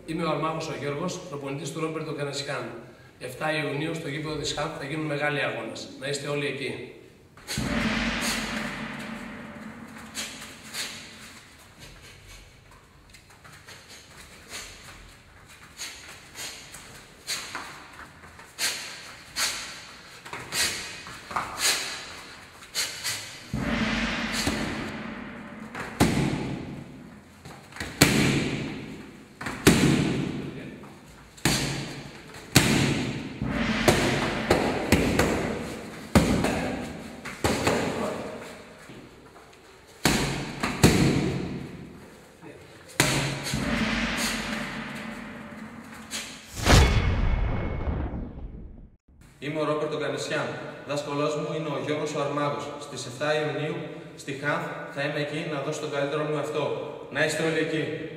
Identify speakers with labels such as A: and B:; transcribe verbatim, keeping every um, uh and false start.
A: Είμαι ο Αρμάχος ο Γιώργος, προπονητής του Ρόμπερτο Κανασιάν. εφτά Ιουνίου στο γήπεδο της Χαμ θα γίνουν μεγάλοι αγώνες. Να είστε όλοι εκεί.
B: Είμαι ο Ρόμπερτο Κανασιάν. Δάσκολός μου είναι ο Γιώργος ο Αρμάχος. Στις εφτά Ιουνίου στη Χαμ θα είμαι εκεί να δώσω τον καλύτερο μου εαυτό. Να είστε όλοι εκεί.